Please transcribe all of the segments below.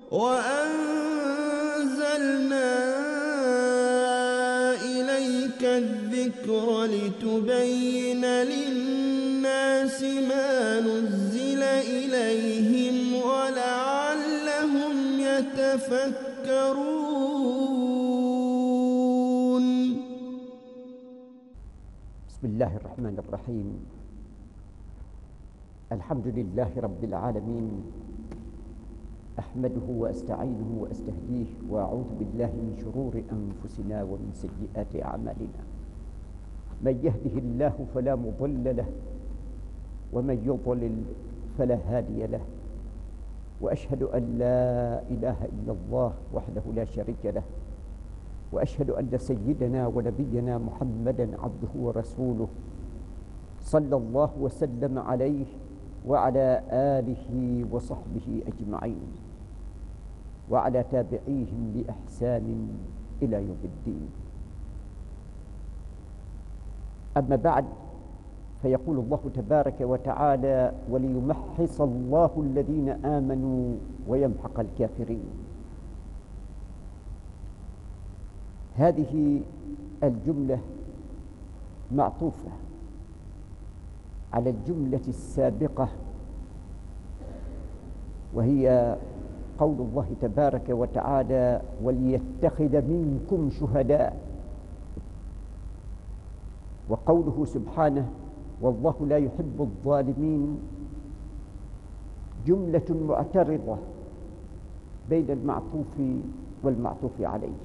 وأنزلنا إليك الذكر لتبين للناس ما نزل إليهم ولعلهم يتفكرون. بسم الله الرحمن الرحيم. الحمد لله رب العالمين، أحمده وأستعينه وأستهديه وأعوذ بالله من شرور أنفسنا ومن سيئات أعمالنا. من يهده الله فلا مضل له ومن يضلل فلا هادي له، وأشهد أن لا إله إلا الله وحده لا شريك له، وأشهد أن سيدنا ونبينا محمدا عبده ورسوله صلى الله وسلم عليه وعلى آله وصحبه أجمعين وعلى تابعيهم بإحسان إلى يوم الدين. أما بعد، فيقول الله تبارك وتعالى: وليمحص الله الذين آمنوا ويمحق الكافرين. هذه الجملة معطوفة على الجملة السابقة، وهي قول الله تبارك وتعالى: وليتخذ منكم شهداء، وقوله سبحانه: والله لا يحب الظالمين، جملة معترضة بين المعطوف والمعطوف عليه.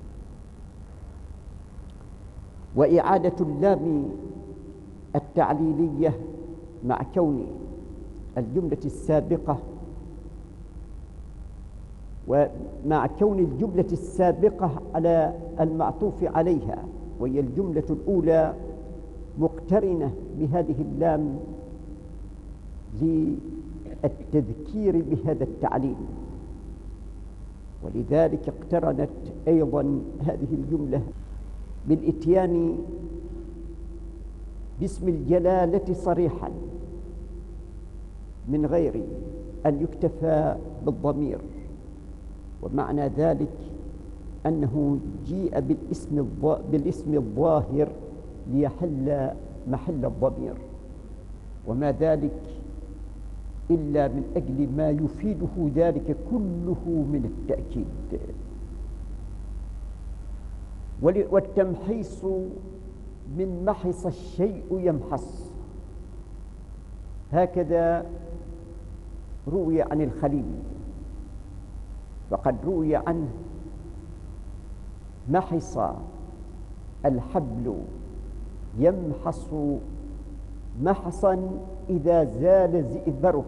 وإعادة اللام التعليلية مع كون الجملة السابقة ومع كون الجملة السابقة على المعطوف عليها، وهي الجملة الأولى، مقترنة بهذه اللام للتذكير بهذا التعليل، ولذلك اقترنت أيضا هذه الجملة بالإتيان باسم الجلالة صريحا من غير أن يكتفى بالضمير، ومعنى ذلك أنه جيء بالاسم الظاهر ليحل محل الضمير، وما ذلك إلا من أجل ما يفيده ذلك كله من التأكيد. والتمحيص من محص الشيء يمحص، هكذا روي عن الخليل، فقد روي عنه: محص الحبل يمحص محصا إذا زال زئبره،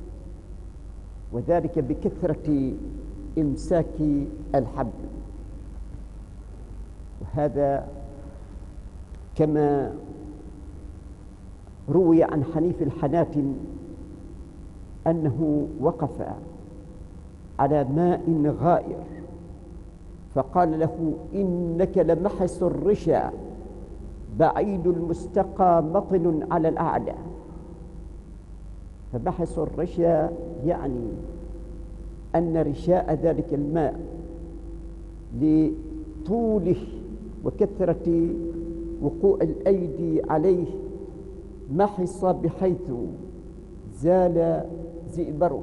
وذلك بكثرة إمساك الحبل. وهذا كما روي عن حنيف الحناتم أنه وقف على ماء غائر فقال له: إنك لمحص الرشا، بعيد المستقى مطل على الأعلى. فمحص الرشا يعني أن رشاء ذلك الماء لطوله وكثرة وقوع الأيدي عليه محص بحيث زال زئبره.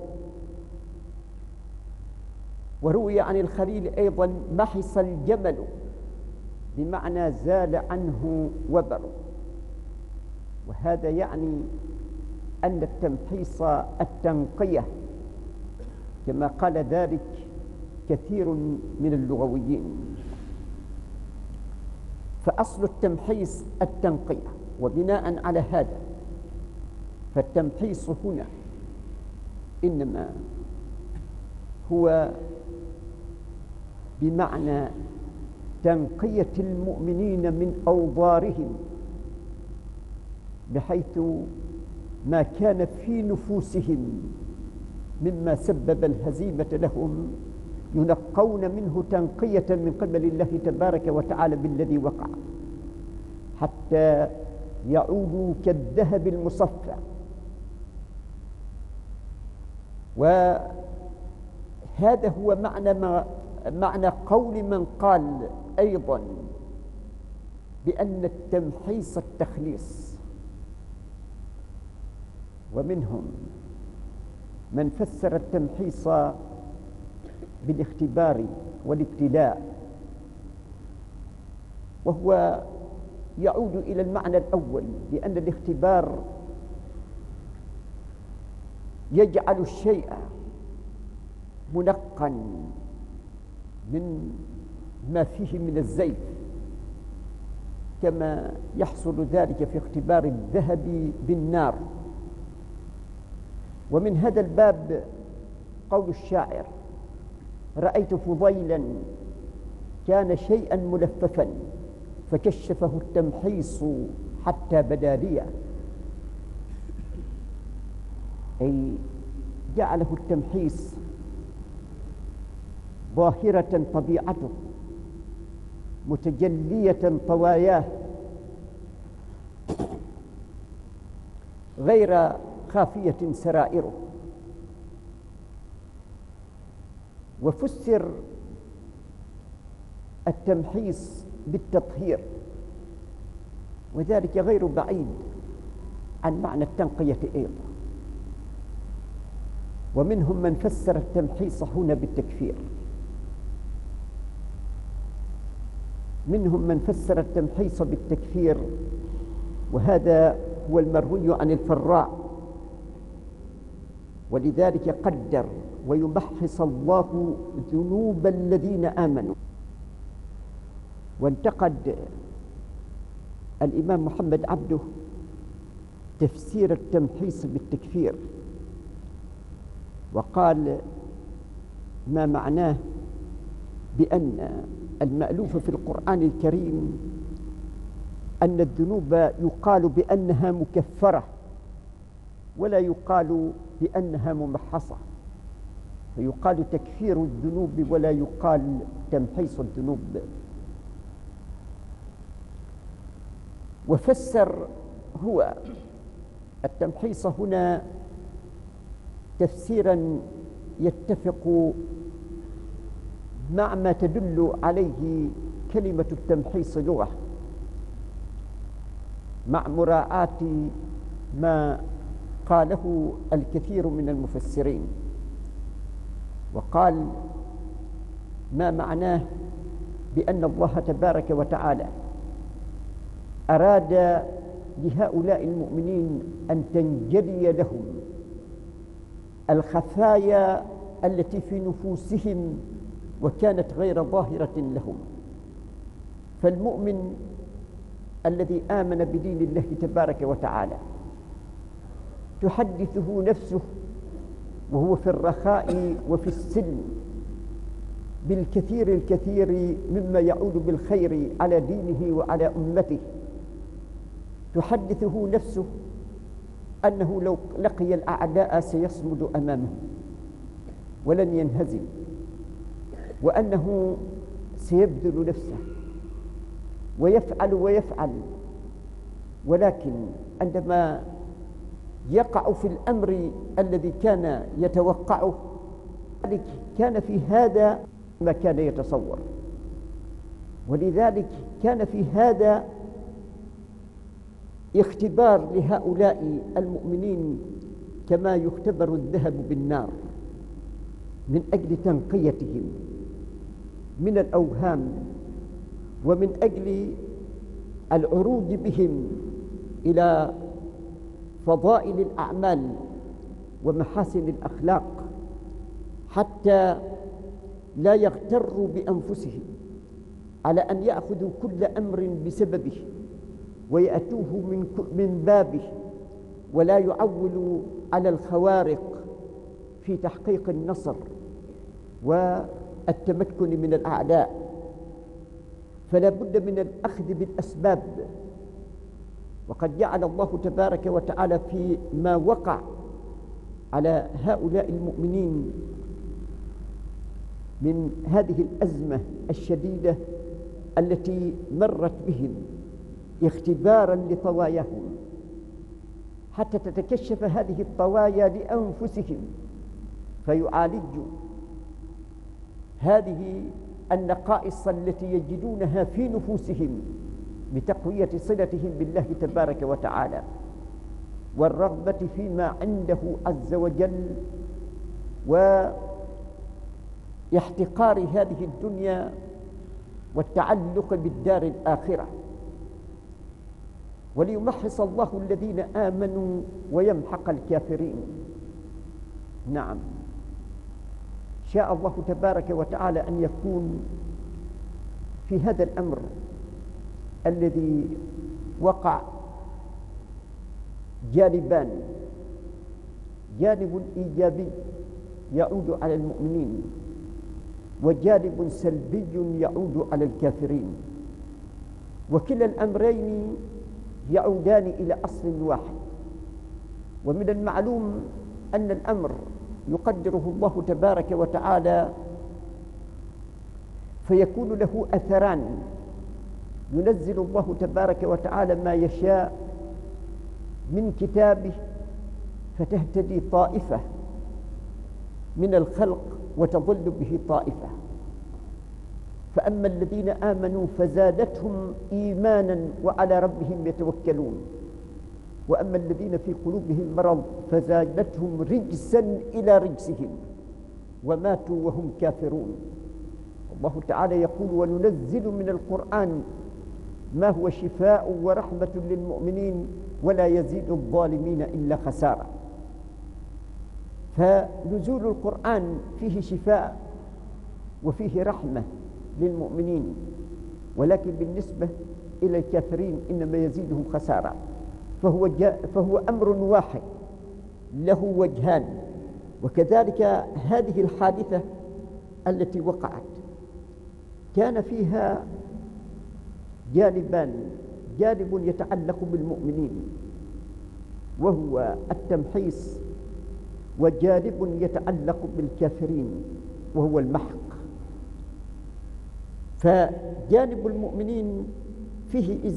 وروي عن الخليل أيضا: محص الجمل، بمعنى زال عنه وبره. وهذا يعني أن التمحيص التنقية، كما قال ذلك كثير من اللغويين. فأصل التمحيص التنقية، وبناء على هذا فالتمحيص هنا إنما هو بمعنى تنقية المؤمنين من أوضارهم، بحيث ما كان في نفوسهم مما سبب الهزيمة لهم ينقون منه تنقية من قبل الله تبارك وتعالى بالذي وقع، حتى يعودوا كالذهب المصفى. هذا هو معنى قول من قال أيضا بأن التمحيص التخليص. ومنهم من فسر التمحيص بالاختبار والابتلاء، وهو يعود إلى المعنى الأول، لأن الاختبار يجعل الشيء منقا من ما فيه من الزيف، كما يحصل ذلك في اختبار الذهب بالنار. ومن هذا الباب قول الشاعر: رأيت فضيلا كان شيئا ملففا فكشفه التمحيص حتى بدا لي، أي جعله التمحيص ظاهرة طبيعته، متجلية طواياه، غير خافية سرائره. وفسر التمحيص بالتطهير، وذلك غير بعيد عن معنى التنقية أيضا. ومنهم من فسر التمحيص هنا بالتكفير، منهم من فسر التمحيص بالتكفير، وهذا هو المروي عن الفراء. ولذلك قدر: ويمحص الله ذنوب الذين آمنوا. وانتقد الإمام محمد عبده تفسير التمحيص بالتكفير، وقال: ما معناه بأن المألوف في القرآن الكريم أن الذنوب يقال بأنها مكفرة ولا يقال بأنها ممحصة، فيقال تكفير الذنوب ولا يقال تمحيص الذنوب. وفسر هو التمحيص هنا تفسيرا يتفق مع ما تدل عليه كلمة التمحيص لغة، مع مراعاة ما قاله الكثير من المفسرين. وقال: ما معناه بأن الله تبارك وتعالى أراد لهؤلاء المؤمنين أن تنجلي لهم الخفايا التي في نفوسهم وكانت غير ظاهرة لهم. فالمؤمن الذي آمن بدين الله تبارك وتعالى تحدثه نفسه وهو في الرخاء وفي السلم بالكثير الكثير مما يعود بالخير على دينه وعلى أمته. تحدثه نفسه أنه لو لقي الأعداء سيصمد أمامهم ولن ينهزم، وأنه سيبذل نفسه ويفعل، ولكن عندما يقع في الأمر الذي كان يتوقعه كان في هذا ما كان يتصور. ولذلك كان في هذا اختبار لهؤلاء المؤمنين كما يختبر الذهب بالنار، من أجل تنقيتهم من الأوهام ومن أجل العروض بهم إلى فضائل الأعمال ومحاسن الأخلاق، حتى لا يغتروا بأنفسهم على أن يأخذوا كل أمر بسببه ويأتوه من بابه، ولا يعولوا على الخوارق في تحقيق النصر والتمكن من الأعداء. فلا بد من الأخذ بالأسباب. وقد جعل الله تبارك وتعالى في ما وقع على هؤلاء المؤمنين من هذه الأزمة الشديدة التي مرت بهم اختبارا لطواياهم، حتى تتكشف هذه الطوايا لأنفسهم فيعالجوا هذه النقائص التي يجدونها في نفوسهم بتقوية صلتهم بالله تبارك وتعالى، والرغبة فيما عنده عز وجل، واحتقار هذه الدنيا والتعلق بالدار الآخرة، وليمحص الله الذين آمنوا ويمحق الكافرين. نعم، شاء الله تبارك وتعالى أن يكون في هذا الأمر الذي وقع جانبان: جانب إيجابي يعود على المؤمنين، وجانب سلبي يعود على الكافرين، وكلا الأمرين يعودان إلى أصل واحد. ومن المعلوم أن الأمر يقدره الله تبارك وتعالى فيكون له أثران: ينزل الله تبارك وتعالى ما يشاء من كتابه فتهتدي طائفة من الخلق وتضل به طائفة، فأما الذين آمنوا فزادتهم إيمانا وعلى ربهم يتوكلون، وأما الذين في قلوبهم مرض فزادتهم رجسا إلى رجسهم وماتوا وهم كافرون. الله تعالى يقول: وننزل من القرآن ما هو شفاء ورحمة للمؤمنين ولا يزيد الظالمين إلا خسارة. فنزول القرآن فيه شفاء وفيه رحمة للمؤمنين، ولكن بالنسبة إلى الكافرين إنما يزيدهم خسارة. فهو أمر واحد له وجهان. وكذلك هذه الحادثة التي وقعت كان فيها جانبان: جانب يتعلق بالمؤمنين وهو التمحيص، وجانب يتعلق بالكافرين وهو المحق. فجانب المؤمنين فيه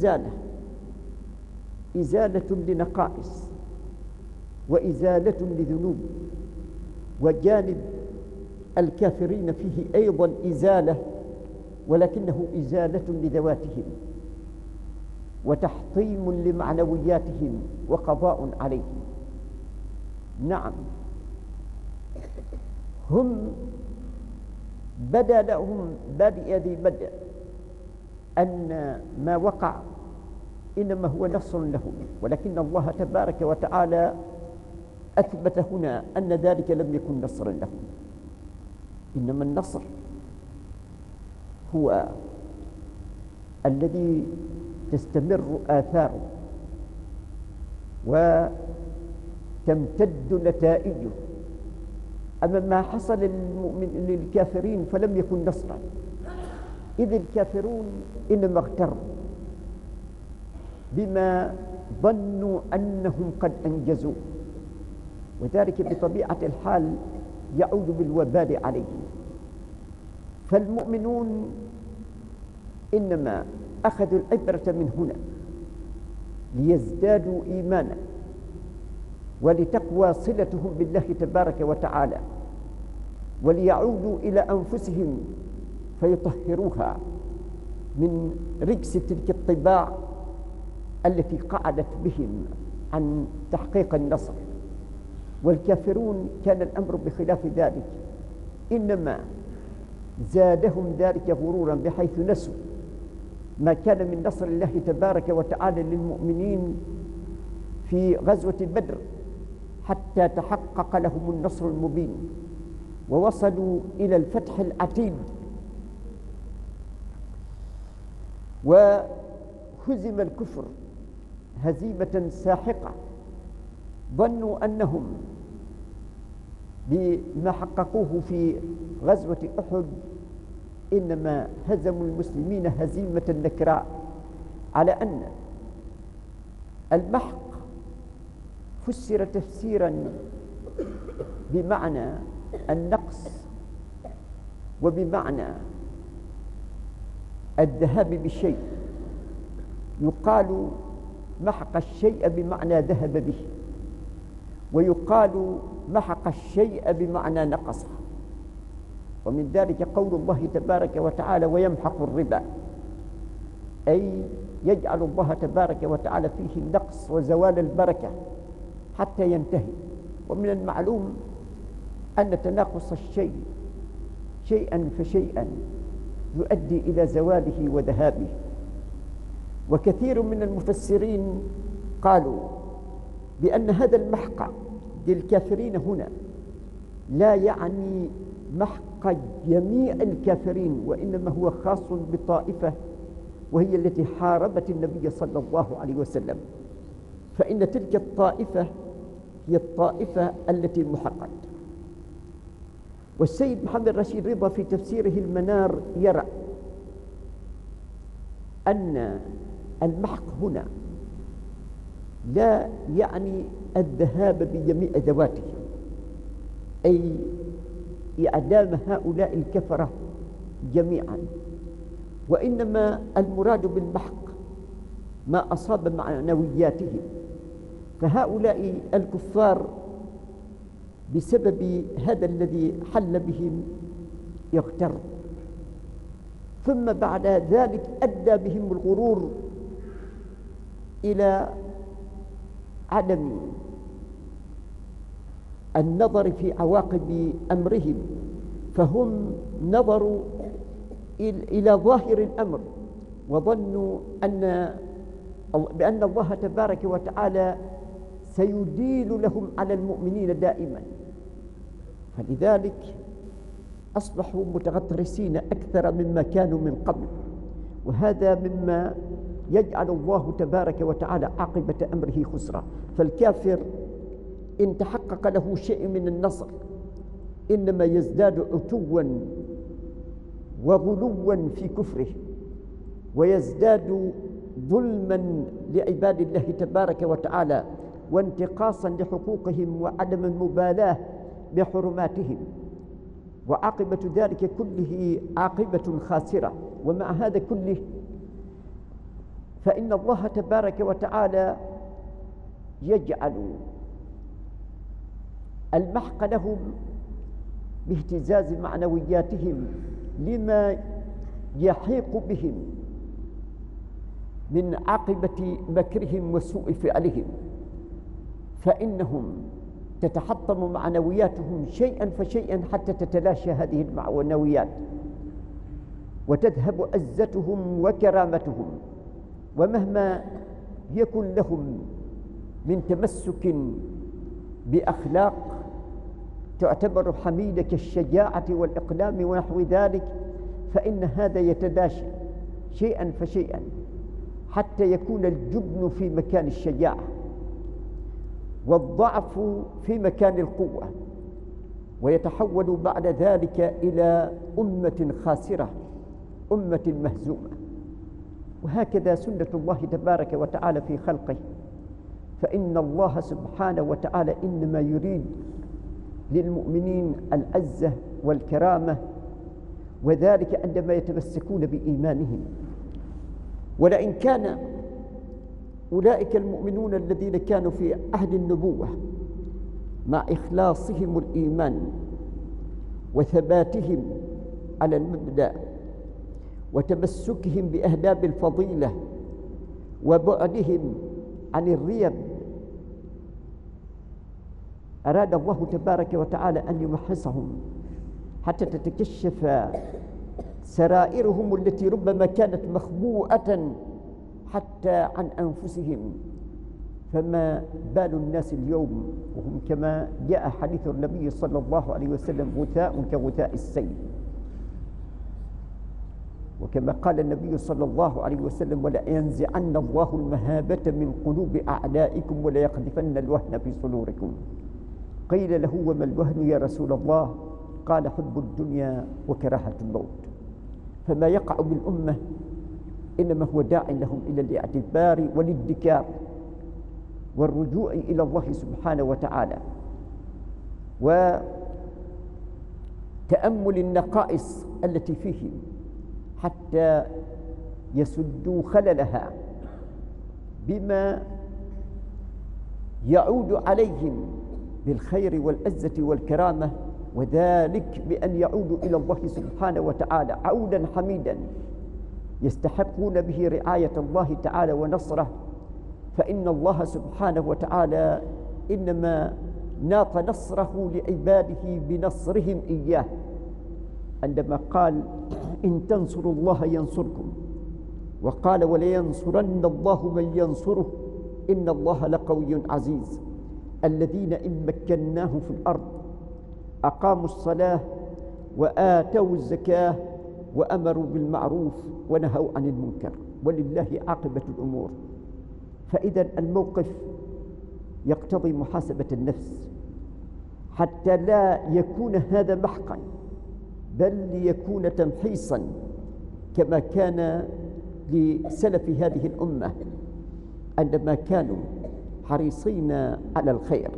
إزالة لنقائص وإزالة لذنوب، وجانب الكافرين فيه أيضا إزالة، ولكنه إزالة لذواتهم وتحطيم لمعنوياتهم وقضاء عليهم. نعم، هم بدا لهم بادئ ذي بدء أن ما وقع إنما هو نصر لهم، ولكن الله تبارك وتعالى أثبت هنا أن ذلك لم يكن نصرا لهم، إنما النصر هو الذي تستمر آثاره وتمتد نتائجه. أما ما حصل للكافرين فلم يكن نصرا، إذ الكافرون إنما اغتروا بما ظنوا أنهم قد أنجزوا، وذلك بطبيعة الحال يعود بالوبال عليهم. فالمؤمنون إنما أخذوا العبرة من هنا ليزدادوا إيمانا ولتقوى صلتهم بالله تبارك وتعالى، وليعودوا إلى أنفسهم فيطهروها من رجس تلك الطباع التي قعدت بهم عن تحقيق النصر. والكافرون كان الأمر بخلاف ذلك، إنما زادهم ذلك غرورا بحيث نسوا ما كان من نصر الله تبارك وتعالى للمؤمنين في غزوة بدر حتى تحقق لهم النصر المبين ووصلوا إلى الفتح العتيد، وهزم الكفر هزيمة ساحقة. ظنوا أنهم بما حققوه في غزوة أحد إنما هزموا المسلمين هزيمة نكراء، على أن المحق فسر تفسيرا بمعنى النقص وبمعنى الذهاب بالشيء. يقال محق الشيء بمعنى ذهب به، ويقال محق الشيء بمعنى نقصه. ومن ذلك قول الله تبارك وتعالى ويمحق الربا، أي يجعل الله تبارك وتعالى فيه النقص وزوال البركة حتى ينتهي. ومن المعلوم أن تناقص الشيء شيئا فشيئا يؤدي إلى زواله وذهابه. وكثير من المفسرين قالوا بأن هذا المحق للكافرين هنا لا يعني محق جميع الكافرين، وإنما هو خاص بطائفة وهي التي حاربت النبي صلى الله عليه وسلم، فإن تلك الطائفة هي الطائفة التي محقت. والسيد محمد رشيد رضا في تفسيره المنار يرى أن المحق هنا لا يعني الذهاب بجميع ذواته، أي إعدام هؤلاء الكفرة جميعا، وإنما المراد بالمحق ما أصاب معنوياتهم. فهؤلاء الكفار بسبب هذا الذي حل بهم يغتروا، ثم بعد ذلك أدى بهم الغرور إلى عدم النظر في عواقب أمرهم، فهم نظروا إلى ظاهر الأمر وظنوا بأن الله تبارك وتعالى سيدين لهم على المؤمنين دائما، فلذلك أصبحوا متغطرسين أكثر مما كانوا من قبل. وهذا مما يجعل الله تبارك وتعالى عاقبة أمره خسرا. فالكافر إن تحقق له شيء من النصر إنما يزداد عتوا وغلوا في كفره، ويزداد ظلما لعباد الله تبارك وتعالى وانتقاصا لحقوقهم وعدم المبالاة بحرماتهم، وعاقبة ذلك كله عاقبة خاسرة. ومع هذا كله فإن الله تبارك وتعالى يجعل المحق لهم باهتزاز معنوياتهم لما يحيق بهم من عاقبة مكرهم وسوء فعلهم، فإنهم تتحطم معنوياتهم شيئا فشيئا حتى تتلاشى هذه المعنويات وتذهب عزتهم وكرامتهم. ومهما يكن لهم من تمسك بأخلاق تعتبر حميدة كالشجاعة والإقلام ونحو ذلك، فإن هذا يتداشى شيئا فشيئا حتى يكون الجبن في مكان الشجاعة والضعف في مكان القوة، ويتحول بعد ذلك إلى أمة خاسرة، أمة مهزومة. وهكذا سنة الله تبارك وتعالى في خلقه، فإن الله سبحانه وتعالى إنما يريد للمؤمنين العزة والكرامة، وذلك عندما يتمسكون بإيمانهم. ولئن كان أولئك المؤمنون الذين كانوا في عهد النبوة مع إخلاصهم الإيمان وثباتهم على المبدأ وتمسكهم بأهداب الفضيلة وبعدهم عن الريب، أراد الله تبارك وتعالى أن يمحصهم حتى تتكشف سرائرهم التي ربما كانت مخبوءة حتى عن أنفسهم. فما بال الناس اليوم وهم كما جاء حديث النبي صلى الله عليه وسلم غثاء كغثاء السيل، وكما قال النبي صلى الله عليه وسلم ولينزعن الله المهابة من قلوب أعدائكم وليقذفن الوهن في صدوركم. قيل له وما الوهن يا رسول الله؟ قال حب الدنيا وكراهة الموت. فما يقع بالأمة إنما هو داع لهم إلى الاعتبار والادكار والرجوع إلى الله سبحانه وتعالى وتأمل النقائص التي فيهم حتى يسدوا خللها بما يعود عليهم بالخير والعزة والكرامة وذلك بأن يعودوا إلى الله سبحانه وتعالى عودا حميدا يستحقون به رعاية الله تعالى ونصره. فإن الله سبحانه وتعالى إنما ناط نصره لعباده بنصرهم إياه، عندما قال إن تنصروا الله ينصركم، وقال ولينصرن الله من ينصره إن الله لقوي عزيز. الذين إن مكناهم في الأرض أقاموا الصلاة وآتوا الزكاة وأمروا بالمعروف ونهوا عن المنكر ولله عاقبة الأمور. فإذا الموقف يقتضي محاسبة النفس حتى لا يكون هذا محقا، بل ليكون تمحيصا كما كان لسلف هذه الأمة عندما كانوا حريصين على الخير.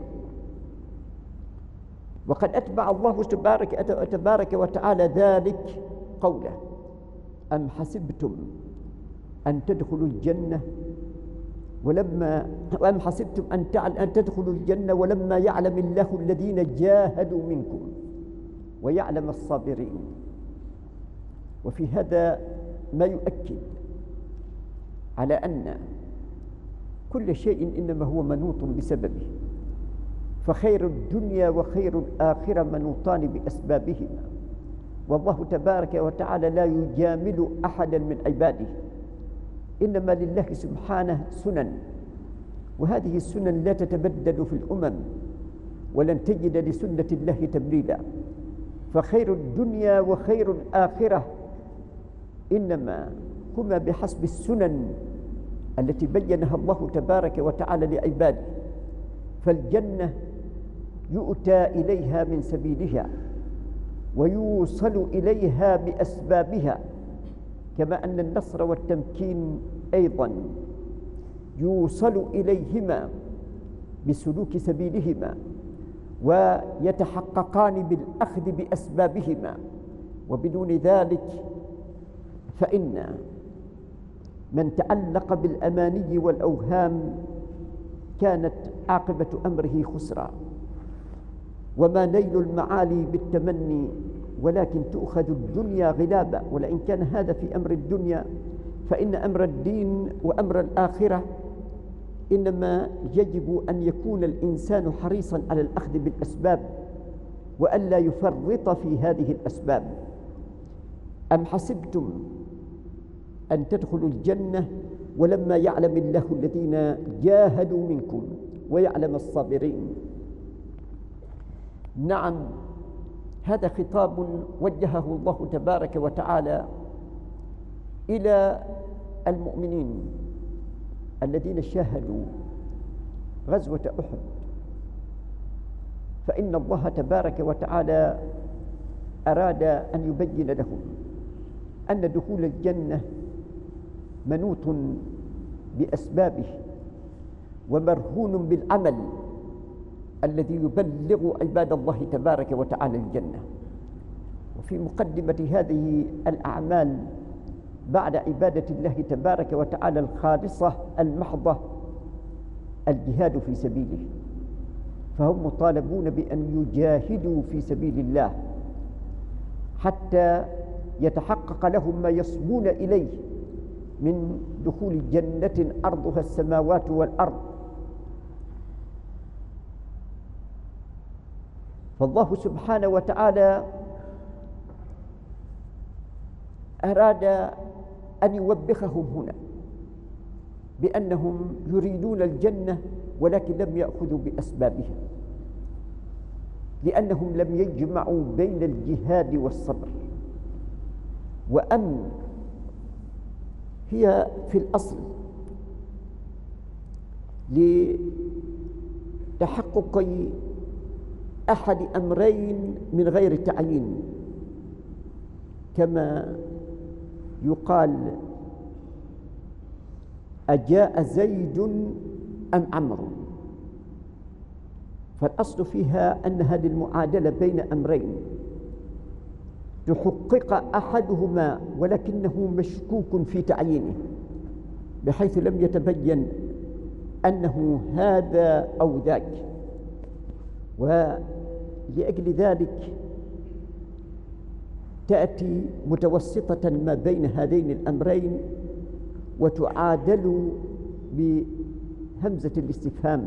وقد أتبع الله تبارك وتعالى ذلك قوله أم حسبتم أن تدخلوا الجنة وأم حسبتم أن تدخلوا الجنة ولما يعلم الله الذين جاهدوا منكم ويعلم الصابرين. وفي هذا ما يؤكد على أن كل شيء إنما هو منوط بسببه، فخير الدنيا وخير الآخرة منوطان بأسبابهما، والله تبارك وتعالى لا يجامل أحدا من عباده، إنما لله سبحانه سنن، وهذه السنن لا تتبدل في الأمم ولن تجد لسنة الله تبديلا. فخير الدنيا وخير الآخرة إنما هما بحسب السنن التي بينها الله تبارك وتعالى لعباده. فالجنة يؤتى إليها من سبيلها ويوصل إليها بأسبابها، كما أن النصر والتمكين أيضا يوصل إليهما بسلوك سبيلهما ويتحققان بالأخذ بأسبابهما. وبدون ذلك فإن من تعلق بالأماني والأوهام كانت عاقبة أمره خسرا. وما نيل المعالي بالتمني ولكن تؤخذ الدنيا غلابا. ولئن كان هذا في أمر الدنيا فإن أمر الدين وأمر الآخرة إنما يجب أن يكون الإنسان حريصا على الأخذ بالأسباب وألا يفرط في هذه الأسباب. أم حسبتم أن تدخلوا الجنة ولما يعلم الله الذين جاهدوا منكم ويعلم الصابرين. نعم، هذا خطاب وجهه الله تبارك وتعالى إلى المؤمنين الذين شاهدوا غزوة أحد. فإن الله تبارك وتعالى أراد أن يبين لهم أن دخول الجنة منوط بأسبابه ومرهون بالعمل الذي يبلغ عباد الله تبارك وتعالى الجنة. وفي مقدمة هذه الأعمال بعد عبادة الله تبارك وتعالى الخالصة المحضة الجهاد في سبيله، فهم مطالبون بأن يجاهدوا في سبيل الله حتى يتحقق لهم ما يصبون إليه من دخول جنة أرضها السماوات والأرض. فالله سبحانه وتعالى أراد أن يوبخهم هنا بأنهم يريدون الجنة ولكن لم يأخذوا بأسبابها، لأنهم لم يجمعوا بين الجهاد والصبر. وأن هي في الأصل لتحقق أحد أمرين من غير تعيين، كما يقال أجاء زيد أم عمرو. فالأصل فيها أن هذه المعادلة بين أمرين تحقق أحدهما ولكنه مشكوك في تعيينه، بحيث لم يتبين أنه هذا أو ذاك. ولأجل ذلك تأتي متوسطة ما بين هذين الأمرين وتعادل بهمزة الاستفهام.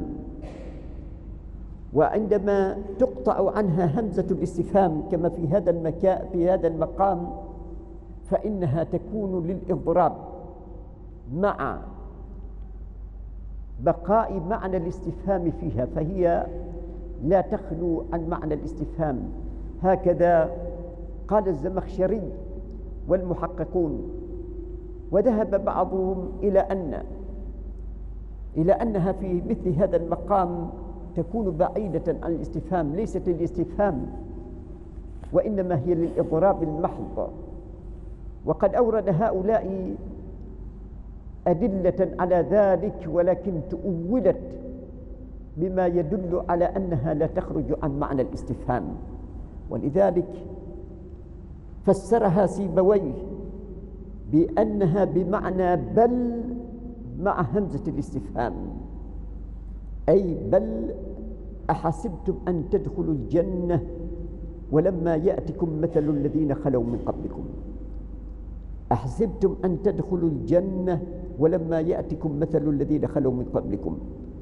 وعندما تقطع عنها همزة الاستفهام كما في هذا المقام فإنها تكون للإضراب مع بقاء معنى الاستفهام فيها، فهي لا تخلو عن معنى الاستفهام. هكذا قال الزمخشري والمحققون. وذهب بعضهم إلى أنها في مثل هذا المقام تكون بعيدة عن الاستفهام، ليست للاستفهام وإنما هي للإضراب المحض. وقد أورد هؤلاء أدلة على ذلك، ولكن تؤولت بما يدل على أنها لا تخرج عن معنى الاستفهام، ولذلك فسرها سيبويه بأنها بمعنى بل مع همزة الاستفهام، أي بل أحسبتم أن تدخلوا الجنة ولما يأتكم مثل الذين خلوا من قبلكم. أحسبتم أن تدخلوا الجنة ولما يأتكم مثل الذين خلوا من قبلكم.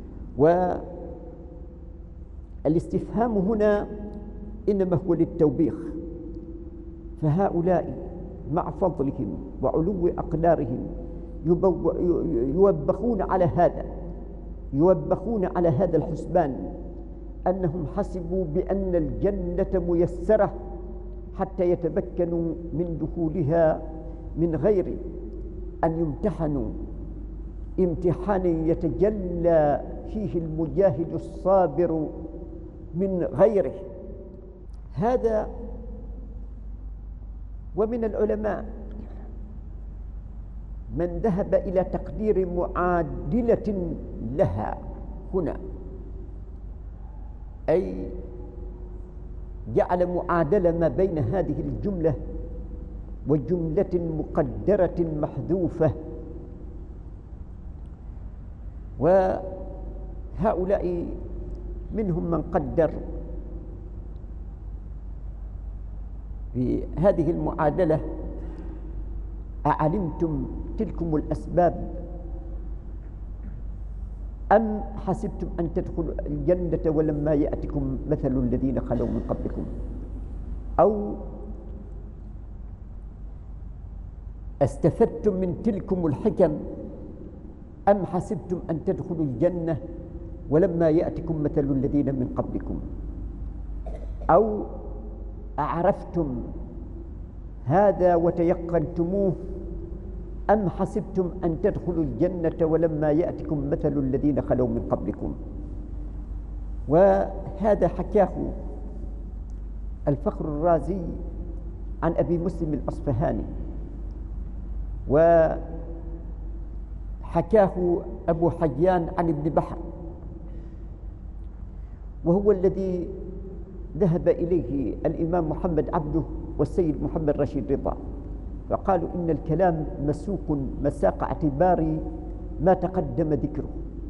والاستفهام هنا إنما هو للتوبيخ، فهؤلاء مع فضلهم وعلو أقدارهم يوبخون على هذا الحسبان، أنهم حسبوا بأن الجنة ميسرة حتى يتمكنوا من دخولها من غير أن يمتحنوا امتحانا يتجلى فيه المجاهد الصابر من غيره. هذا ومن العلماء من ذهب إلى تقدير معادلة لها هنا، أي جعل معادلة ما بين هذه الجملة وجملة مقدرة محذوفة. وهؤلاء منهم من قدر بهذه المعادلة: أعلمتم تلكم الأسباب أم حسبتم أن تدخلوا الجنة ولما يأتكم مثل الذين خلوا من قبلكم، أو استفدتم من تلكم الحكم أم حسبتم أن تدخلوا الجنة ولما يأتكم مثل الذين من قبلكم، أو أعرفتم هذا وتيقنتموه أم حسبتم أن تدخلوا الجنة ولما يأتكم مثل الذين خلوا من قبلكم. وهذا حكاه الفخر الرازي عن أبي مسلم الأصفهاني، وحكاه أبو حيان عن ابن بحر، وهو الذي ذهب إليه الإمام محمد عبده والسيد محمد رشيد رضا، فقالوا إن الكلام مسوق مساق اعتبار ما تقدم ذكره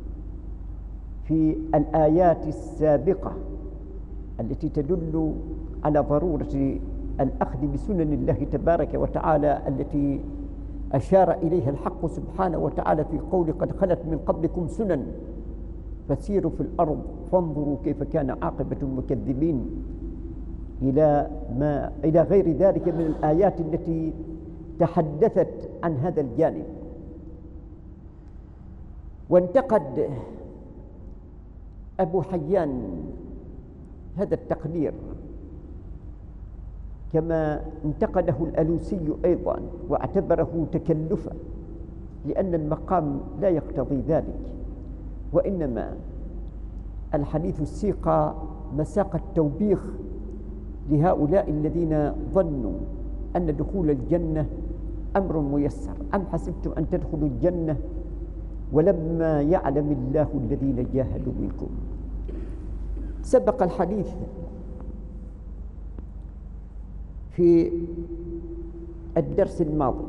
في الآيات السابقة التي تدل على ضرورة الأخذ بسنن الله تبارك وتعالى التي أشار إليها الحق سبحانه وتعالى في قول: قد خلت من قبلكم سنن فسيروا في الأرض فانظروا كيف كان عاقبة المكذبين، إلى غير ذلك من الآيات التي تحدثت عن هذا الجانب. وانتقد أبو حيان هذا التقدير كما انتقده الألوسي أيضا، واعتبره تكلفا، لأن المقام لا يقتضي ذلك، وإنما الحديث سيق مساق التوبيخ لهؤلاء الذين ظنوا أن دخول الجنة أمر ميسر. أم حسبتم أن تدخلوا الجنة ولما يعلم الله الذين جاهدوا منكم. سبق الحديث في الدرس الماضي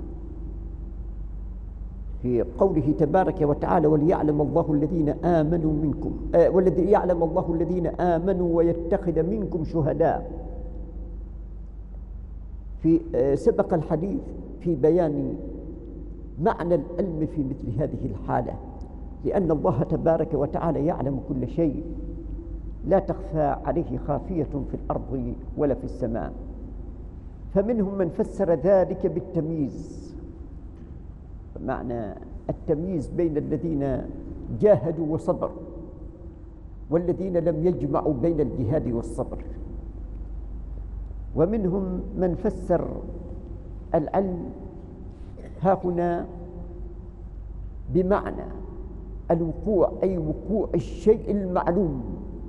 في قوله تبارك وتعالى: وليعلم الله الذين آمنوا منكم والذي يعلم الله الذين آمنوا ويتخذ منكم شهداء. في سبق الحديث في بيان معنى العلم في مثل هذه الحالة، لأن الله تبارك وتعالى يعلم كل شيء، لا تخفى عليه خافية في الأرض ولا في السماء. فمنهم من فسر ذلك بالتمييز، معنى التمييز بين الذين جاهدوا وصبروا والذين لم يجمعوا بين الجهاد والصبر. ومنهم من فسر العلم هاهنا بمعنى الوقوع، أي وقوع الشيء المعلوم.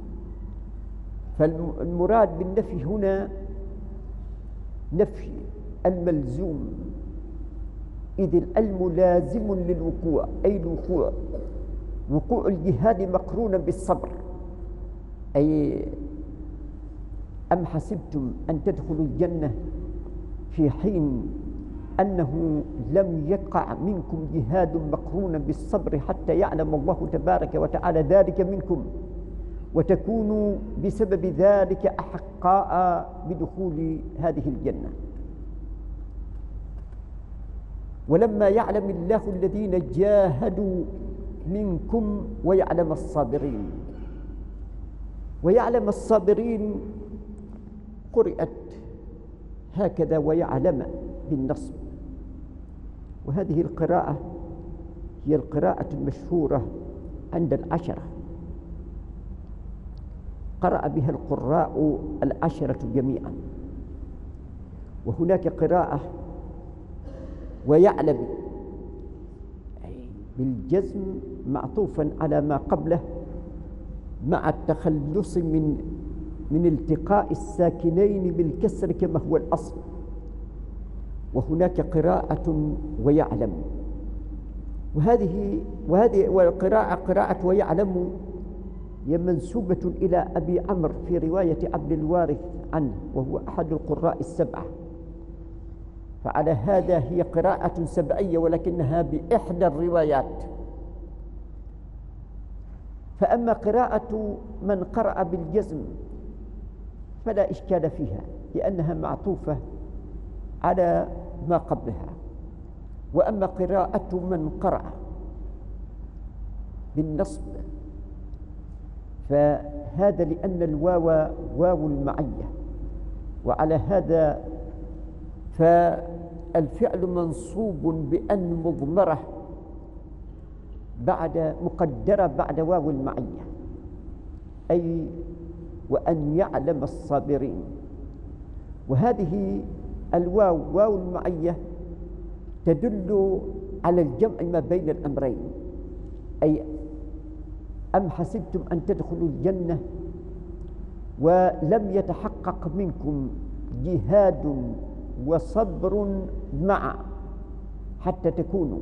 فالمراد بالنفي هنا نفي الملزوم، إذ العلم لازم للوقوع، أي الوقوع، وقوع الجهاد مقرونا بالصبر. أي أم حسبتم أن تدخلوا الجنة في حين أنه لم يقع منكم جهاد مقرونا بالصبر حتى يعلم الله تبارك وتعالى ذلك منكم وتكونوا بسبب ذلك أحقاء بدخول هذه الجنة. ولما يعلم الله الذين جاهدوا منكم ويعلم الصابرين. ويعلم الصابرين قرئت هكذا ويعلم بالنصب، وهذه القراءة هي القراءة المشهورة عند العشرة، قرأ بها القراء العشرة جميعا. وهناك قراءة ويعلم بالجزم معطوفا على ما قبله مع التخلص من التقاء الساكنين بالكسر كما هو الأصل. وهناك قراءة ويعلم، وهذه قراءة ويعلم هي منسوبة إلى أبي عمرو في رواية عبد الوارث عنه، وهو أحد القراء السبعة. فعلى هذا هي قراءة سبعية ولكنها بإحدى الروايات. فأما قراءة من قرأ بالجزم فلا إشكال فيها، لأنها معطوفة على ما قبلها. وأما قراءة من قرأ بالنصب فهذا لأن الواو واو المعية، وعلى هذا فالفعل منصوب بأن مضمرة مقدرة بعد واو المعية، أي وأن يعلم الصابرين. وهذه الواو واو المعية تدل على الجمع ما بين الأمرين، أي أم حسبتم أن تدخلوا الجنة ولم يتحقق منكم جهاد وصبر مع حتى تكونوا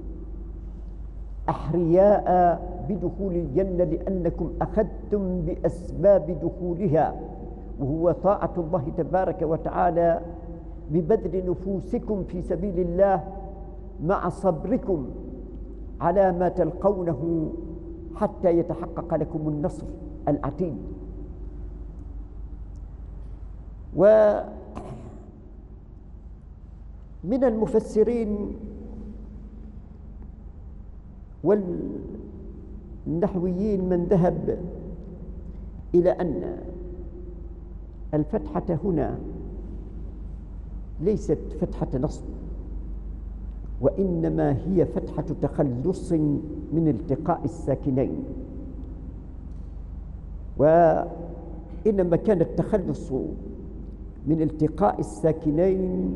أحرياء بدخول الجنة، لأنكم أخذتم بأسباب دخولها، وهو طاعة الله تبارك وتعالى ببذل نفوسكم في سبيل الله مع صبركم على ما تلقونه حتى يتحقق لكم النصر العتيد. ومن المفسرين والنحويين من ذهب إلى أن الفتحة هنا ليست فتحة نصب، وإنما هي فتحة تخلص من التقاء الساكنين. وإنما كان التخلص من التقاء الساكنين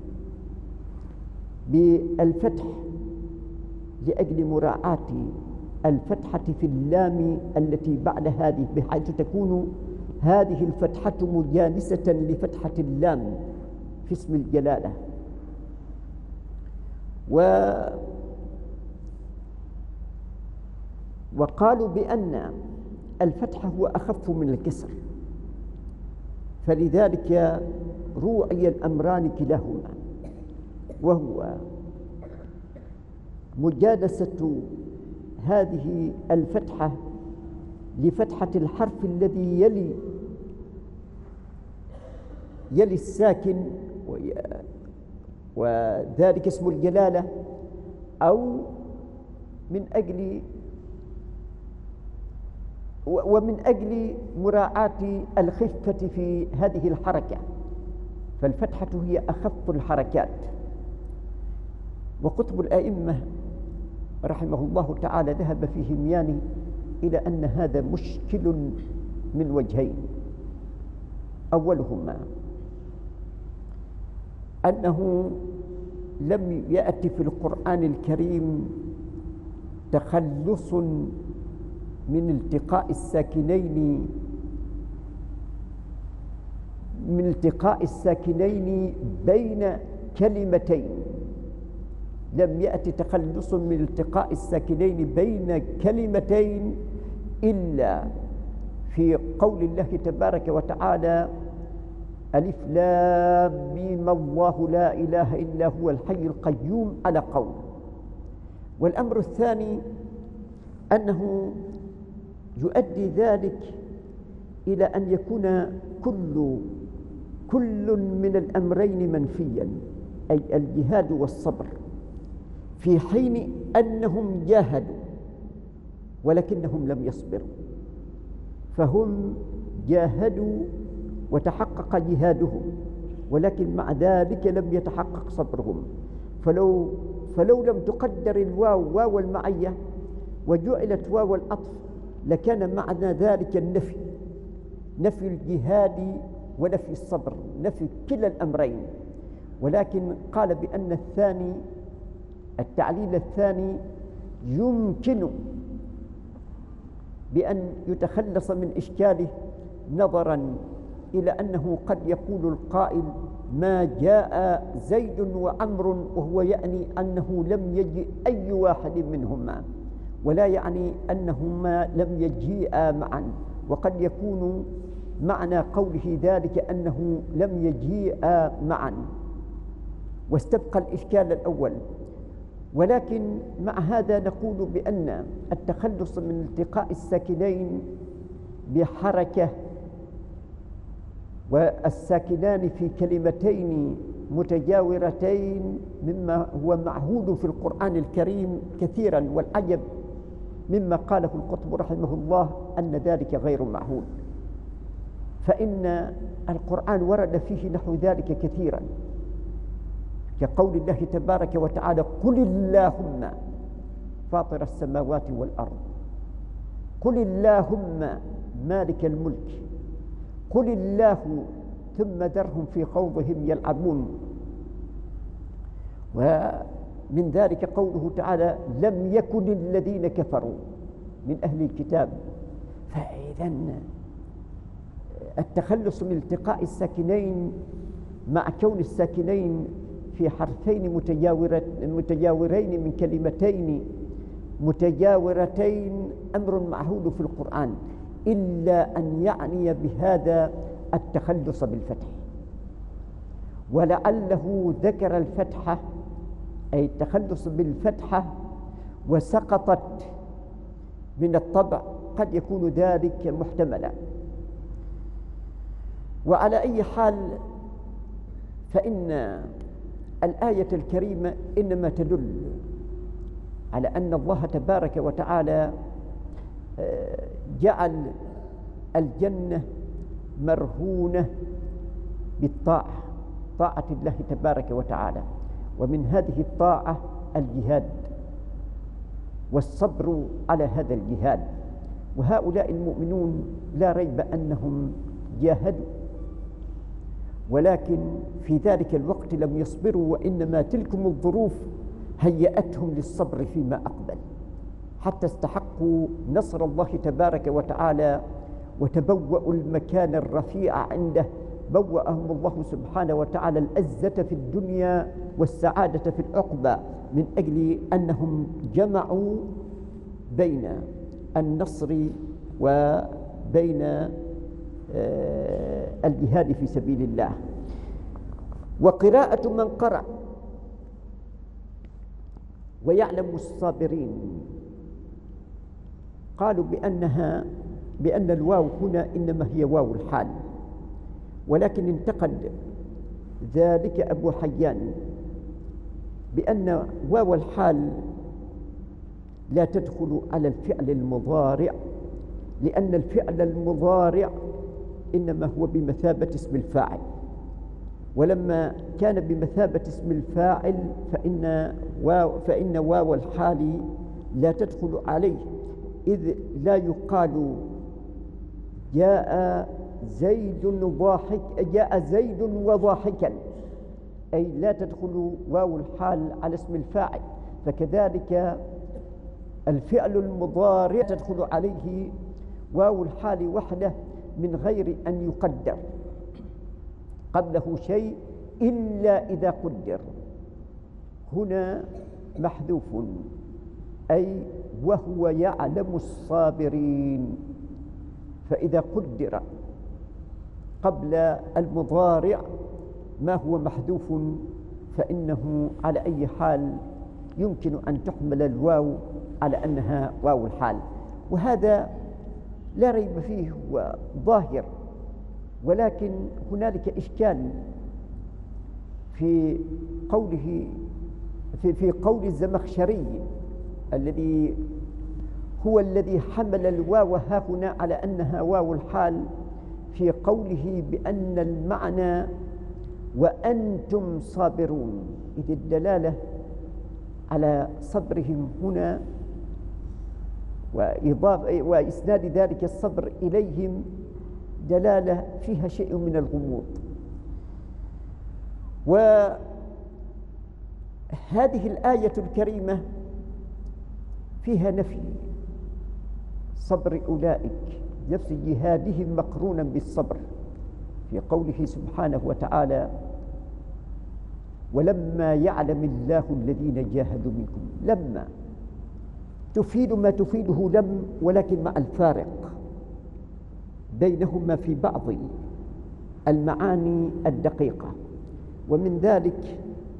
بالفتح لأجل مراعاة الفتحة في اللام التي بعد هذه، بحيث تكون هذه الفتحة مجانسة لفتحة اللام في اسم الجلالة. وقالوا بأن الفتح هو أخف من الكسر، فلذلك روعي الأمران كلاهما، وهو مجالسة هذه الفتحة لفتحة الحرف الذي يلي الساكن وذلك اسم الجلالة، أو من أجل ومن أجل مراعاة الخفة في هذه الحركة، فالفتحة هي أخف الحركات. وقطب الأئمة رحمه الله تعالى ذهب في هميان إلى أن هذا مشكل من وجهين. أولهما أنه لم يأتي في القرآن الكريم تخلص من التقاء الساكنين بين كلمتين. لم يأتي تخلص من التقاء الساكنين بين كلمتين إلا في قول الله تبارك وتعالى: ألف لام ميم الله لا إله إلا هو الحي القيوم، على قول. والأمر الثاني أنه يؤدي ذلك إلى أن يكون كل من الأمرين منفيا، أي الجهاد والصبر، في حين أنهم جاهدوا ولكنهم لم يصبروا. فهم جاهدوا وتحقق جهادهم، ولكن مع ذلك لم يتحقق صبرهم. فلو لم تقدر الواو واو المعية وجعلت واو العطف لكان معنى ذلك النفي، نفي الجهاد ونفي الصبر، نفي كلا الأمرين. ولكن قال بأن التعليل الثاني يمكن بأن يتخلص من إشكاله، نظرا إلى أنه قد يقول القائل: ما جاء زيد وعمر، وهو يعني أنه لم يجئ أي واحد منهما، ولا يعني أنهما لم يجيئا معا. وقد يكون معنى قوله ذلك أنه لم يجيئا معا، واستبقى الإشكال الأول. ولكن مع هذا نقول بأن التخلص من التقاء الساكنين بحركة، والساكنان في كلمتين متجاورتين، مما هو معهود في القرآن الكريم كثيرا، والعجب مما قاله القطب رحمه الله أن ذلك غير معهود، فإن القرآن ورد فيه نحو ذلك كثيرا، كقول الله تبارك وتعالى: قل اللهم فاطر السماوات والأرض، قل اللهم مالك الملك، قل الله ثم ذرهم في خوضهم يلعبون. ومن ذلك قوله تعالى: لم يكن الذين كفروا من أهل الكتاب. فإذا التخلص من التقاء الساكنين مع كون الساكنين في حرفين متجاورين من كلمتين متجاورتين أمر معهود في القرآن، إلا أن يعني بهذا التخلص بالفتح. ولعله ذكر الفتحة، أي التخلص بالفتحة، وسقطت من الطبع، قد يكون ذلك محتملا. وعلى أي حال فإن الآية الكريمة إنما تدل على أن الله تبارك وتعالى جعل الجنة مرهونة بالطاعة، طاعة الله تبارك وتعالى، ومن هذه الطاعة الجهاد والصبر على هذا الجهاد. وهؤلاء المؤمنون لا ريب أنهم جاهدوا، ولكن في ذلك الوقت لم يصبروا، وإنما تلكم الظروف هيأتهم للصبر فيما أقبل، حتى استحقوا نصر الله تبارك وتعالى وتبوأوا المكان الرفيع عنده. بوأهم الله سبحانه وتعالى العزة في الدنيا والسعادة في العقبى، من أجل أنهم جمعوا بين النصر وبين الجهاد في سبيل الله. وقراءة من قرأ ويعلم الصابرين قالوا بأن الواو هنا إنما هي واو الحال، ولكن انتقد ذلك أبو حيان بأن واو الحال لا تدخل على الفعل المضارع، لأن الفعل المضارع إنما هو بمثابة اسم الفاعل، ولما كان بمثابة اسم الفاعل فإن واو الحال لا تدخل عليه، إذ لا يقال جاء زيد وضاحكا، أي لا تدخل واو الحال على اسم الفاعل. فكذلك الفعل المضارع تدخل عليه واو الحال وحده من غير أن يقدر قبله شيء إلا إذا قدر. هنا محذوف، أي وهو يعلم الصابرين، فإذا قدر قبل المضارع ما هو محذوف فإنه على أي حال يمكن أن تحمل الواو على أنها واو الحال، وهذا لا ريب فيه وظاهر. ولكن هنالك إشكال في قوله في قول الزمخشري الذي هو الذي حمل الواو هنا على أنها واو الحال، في قوله بأن المعنى وأنتم صابرون، إذ الدلالة على صبرهم هنا وإسناد ذلك الصبر إليهم دلالة فيها شيء من الغموض. وهذه الآية الكريمة فيها نفي صبر أولئك، نفي جهادهم مقرونا بالصبر، في قوله سبحانه وتعالى ولما يعلم الله الذين جاهدوا منكم. لما تفيد ما تفيده لم، ولكن مع الفارق بينهما في بعض المعاني الدقيقة، ومن ذلك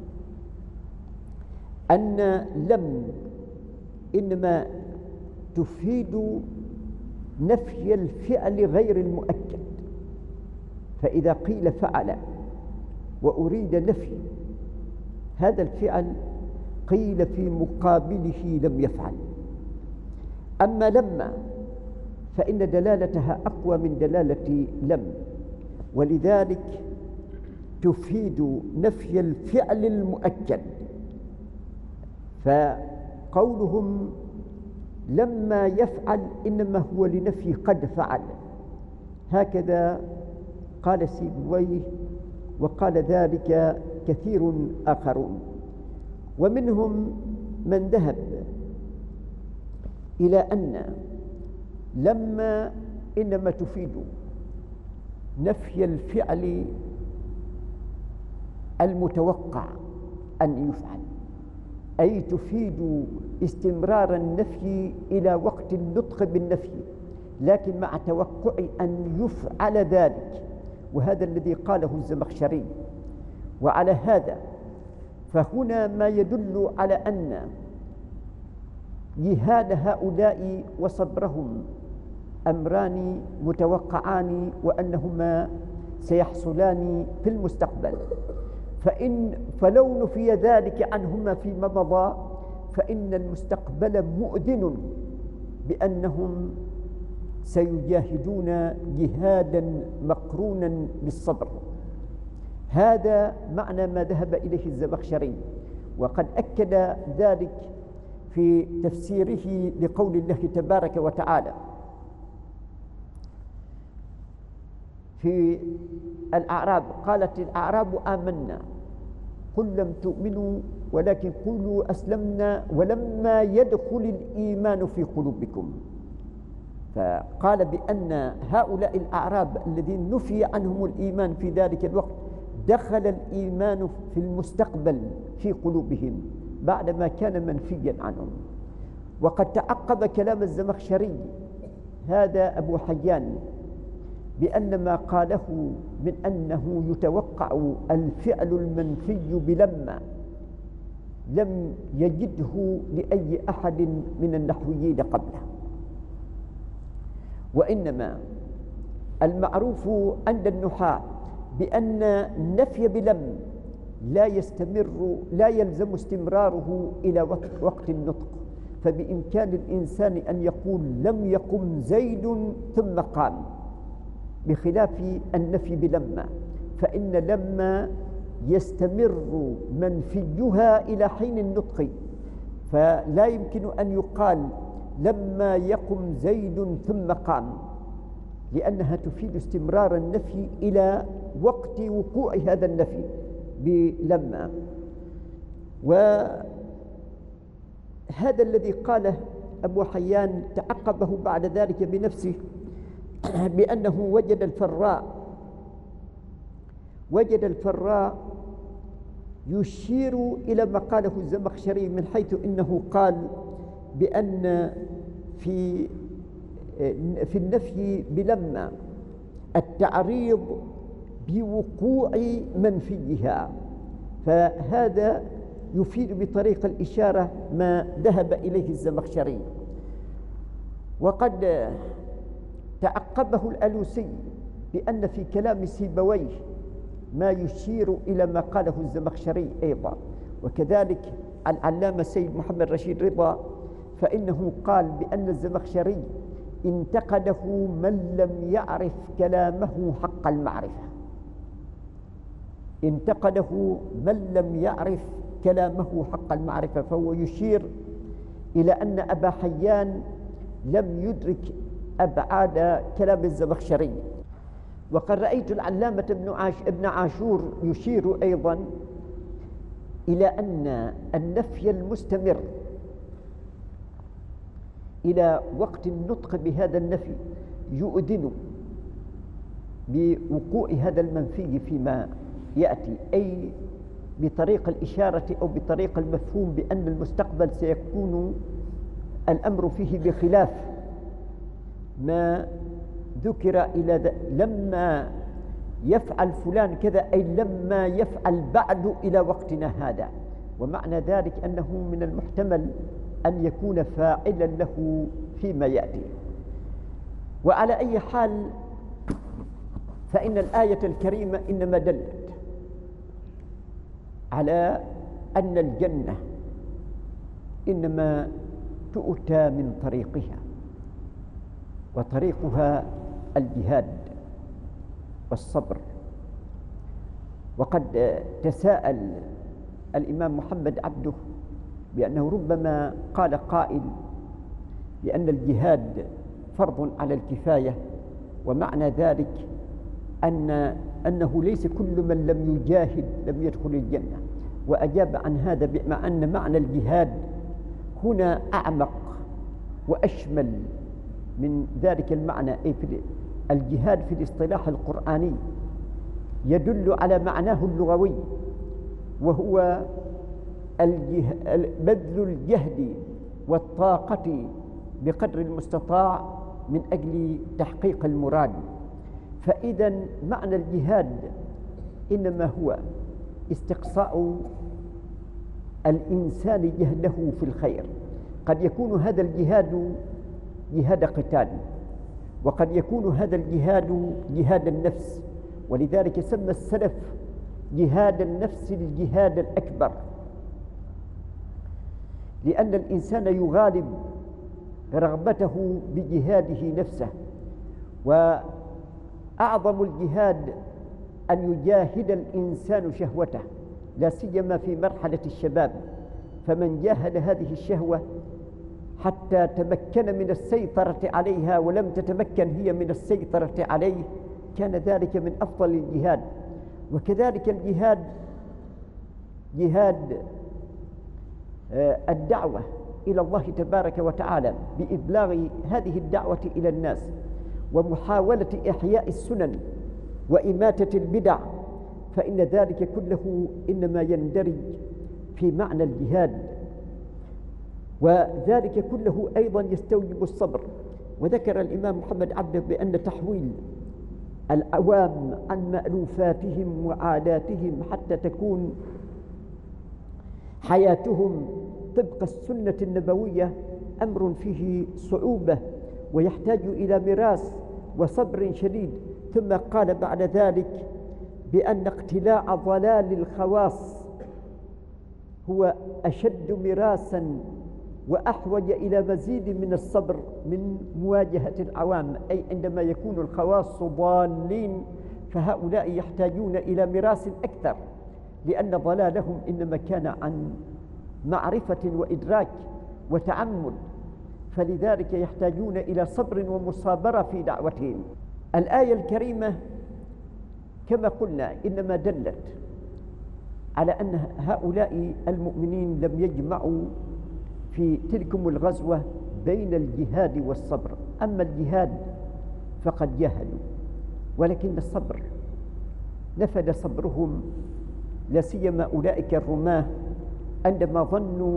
أن لم إنما تفيد نفي الفعل غير المؤكد، فإذا قيل فعل وأريد نفي هذا الفعل قيل في مقابله لم يفعل. أما لما فإن دلالتها أقوى من دلالة لم، ولذلك تفيد نفي الفعل المؤكد. فقولهم لما يفعل إنما هو لنفي قد فعل، هكذا قال سيبويه، وقال ذلك كثير آخرون. ومنهم من ذهب إلى أن لما إنما تفيد نفي الفعل المتوقع أن يفعل، أي تفيد استمرار النفي إلى وقت النطق بالنفي، لكن مع توقع أن يفعل ذلك، وهذا الذي قاله الزمخشري. وعلى هذا فهنا ما يدل على أن جهاد هؤلاء وصبرهم أمران متوقعان، وأنهما سيحصلان في المستقبل. فلو نفي ذلك عنهما فيما مضى فإن المستقبل مؤذن بأنهم سيجاهدون جهادا مقرونا بالصبر. هذا معنى ما ذهب إليه الزمخشري، وقد أكد ذلك في تفسيره لقول الله تبارك وتعالى في الأعراب: قالت الأعراب آمنا قل لم تؤمنوا ولكن قولوا أسلمنا ولما يدخل الإيمان في قلوبكم. فقال بأن هؤلاء الأعراب الذين نفي عنهم الإيمان في ذلك الوقت دخل الإيمان في المستقبل في قلوبهم بعدما كان منفيا عنهم. وقد تعقب كلام الزمخشري هذا أبو حيان بأن ما قاله من أنه يتوقع الفعل المنفي بلما لم يجده لأي أحد من النحويين قبله، وإنما المعروف عند النحاة بأن النفي بلم لا يلزم استمراره إلى وقت النطق، فبإمكان الإنسان أن يقول لم يقم زيد ثم قام، بخلاف النفي بلما، فإن لما يستمر منفيها إلى حين النطق، فلا يمكن أن يقال لما يقم زيد ثم قام، لأنها تفيد استمرار النفي إلى وقت وقوع هذا النفي بلما. وهذا الذي قاله أبو حيان تعقبه بعد ذلك بنفسه بأنه وجد الفراء يشير إلى ما قاله الزمخشري، من حيث إنه قال بأن في النفي بلما التعريض بوقوع منفيها، فهذا يفيد بطريق الإشارة ما ذهب إليه الزمخشري. وقد تعقبه الألوسي بأن في كلام سيبويه ما يشير إلى ما قاله الزمخشري أيضا، وكذلك العلامة سيد محمد رشيد رضا فإنه قال بأن الزمخشري انتقده من لم يعرف كلامه حق المعرفة، فهو يشير إلى أن أبا حيان لم يدرك أبعاد كلام الزمخشري. وقد رأيت العلامة ابن عاشور يشير أيضا إلى أن النفي المستمر إلى وقت النطق بهذا النفي يؤذن بوقوع هذا المنفي فيما يأتي، أي بطريق الإشارة أو بطريق المفهوم بأن المستقبل سيكون الأمر فيه بخلاف ما ذكر إلى لما يفعل فلان كذا، أي لما يفعل بعد إلى وقتنا هذا، ومعنى ذلك أنه من المحتمل أن يكون فاعلا له فيما يأتي. وعلى أي حال فإن الآية الكريمة إنما دلت على أن الجنة إنما تؤتى من طريقها، وطريقها الجهاد والصبر. وقد تساءل الإمام محمد عبده بأنه ربما قال قائل بأن الجهاد فرض على الكفاية، ومعنى ذلك أنه ليس كل من لم يجاهد لم يدخل الجنة، وأجاب عن هذا بما أن معنى الجهاد هنا أعمق وأشمل من ذلك المعنى، أي في الجهاد في الاصطلاح القرآني يدل على معناه اللغوي، وهو بذل الجهد والطاقة بقدر المستطاع من أجل تحقيق المراد. فإذا معنى الجهاد إنما هو استقصاء الإنسان جهده في الخير. قد يكون هذا الجهاد جهاد قتال، وقد يكون هذا الجهاد جهاد النفس، ولذلك سمى السلف جهاد النفس الجهاد الأكبر، لأن الإنسان يغالب رغبته بجهاده نفسه، وأعظم الجهاد أن يجاهد الإنسان شهوته، لا سيما في مرحلة الشباب، فمن جاهد هذه الشهوة حتى تمكن من السيطرة عليها ولم تتمكن هي من السيطرة عليه كان ذلك من أفضل الجهاد. وكذلك الجهاد جهاد الدعوة إلى الله تبارك وتعالى بإبلاغ هذه الدعوة إلى الناس، ومحاولة إحياء السنن وإماتة البدع، فإن ذلك كله إنما يندرج في معنى الجهاد، وذلك كله أيضا يستوجب الصبر. وذكر الإمام محمد عبده بأن تحويل العوام عن مألوفاتهم وعاداتهم حتى تكون حياتهم طبق السنة النبوية أمر فيه صعوبة ويحتاج إلى مراس وصبر شديد. ثم قال بعد ذلك بأن اقتلاع ضلال الخواص هو أشد مراسا وأحوج إلى مزيد من الصبر من مواجهة العوام، أي عندما يكون الخواص ضالين فهؤلاء يحتاجون إلى مراس أكثر، لأن ضلالهم إنما كان عن معرفة وإدراك وتعمد، فلذلك يحتاجون إلى صبر ومصابرة في دعوتهم. الآية الكريمة كما قلنا إنما دلت على أن هؤلاء المؤمنين لم يجمعوا في تلكم الغزوة بين الجهاد والصبر. أما الجهاد فقد جاهدوا، ولكن الصبر نفد صبرهم، لا سيما أولئك الرماة عندما ظنوا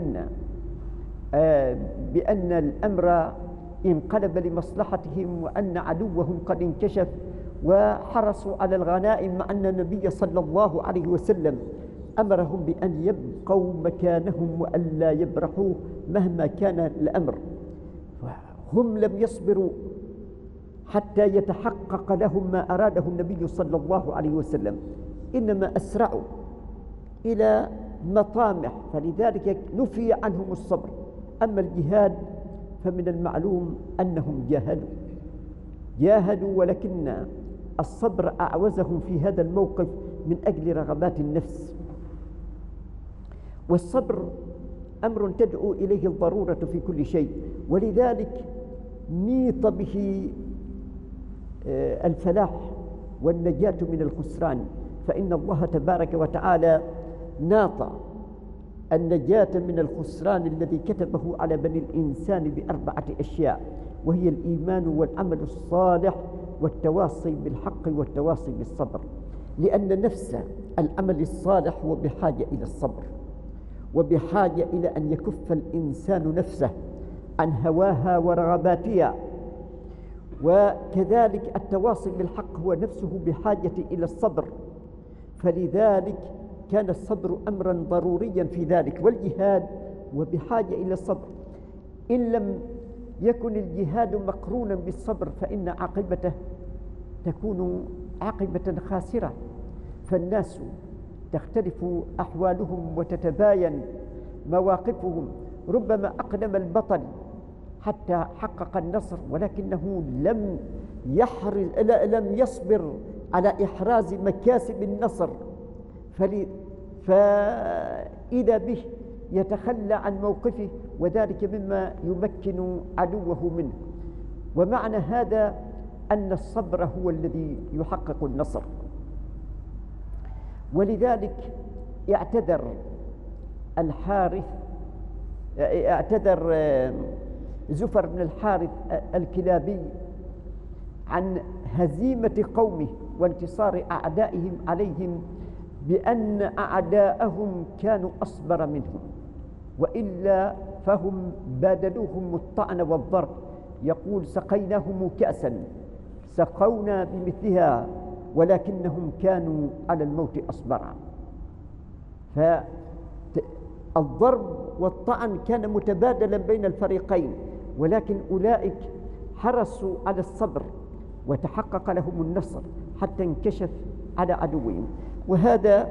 بأن الأمر انقلب لمصلحتهم وأن عدوهم قد انكشف، وحرصوا على الغنائم، مع أن النبي صلى الله عليه وسلم أمرهم بأن يبقوا مكانهم وألا يبرحوا مهما كان الأمر. هم لم يصبروا حتى يتحقق لهم ما أراده النبي صلى الله عليه وسلم، إنما أسرعوا إلى مطامح، فلذلك نفي عنهم الصبر. أما الجهاد فمن المعلوم أنهم جاهدوا ولكن الصبر أعوزهم في هذا الموقف من أجل رغبات النفس. والصبر أمر تدعو إليه الضرورة في كل شيء، ولذلك نيط به الفلاح والنجاة من الخسران، فإن الله تبارك وتعالى ناط النجاة من الخسران الذي كتبه على بني الإنسان بأربعة أشياء، وهي الإيمان والعمل الصالح والتواصي بالحق والتواصي بالصبر. لأن نفس العمل الصالح هو بحاجة إلى الصبر، وبحاجة إلى أن يكف الإنسان نفسه عن هواها ورغباتها، وكذلك التواصي بالحق هو نفسه بحاجة إلى الصبر، فلذلك كان الصبر أمرا ضروريا في ذلك. والجهاد وبحاجة إلى الصبر، إن لم يكن الجهاد مقرونا بالصبر فإن عاقبته تكون عاقبة خاسرة، فالناس تختلف أحوالهم وتتباين مواقفهم. ربما أقدم البطل حتى حقق النصر ولكنه لم يصبر على إحراز مكاسب النصر، فإذا به يتخلى عن موقفه، وذلك مما يمكن عدوه منه. ومعنى هذا أن الصبر هو الذي يحقق النصر. ولذلك اعتذر زفر بن الحارث الكلابي عن هزيمة قومه وانتصار أعدائهم عليهم بأن أعداءهم كانوا أصبر منهم، وإلا فهم بادلوهم الطعن والضرب. يقول: سقيناهم كأسا سقونا بمثلها ولكنهم كانوا على الموت أصبرا. فالضرب والطعن كان متبادلا بين الفريقين، ولكن أولئك حرصوا على الصبر وتحقق لهم النصر حتى انكشف على عدوهم. وهذا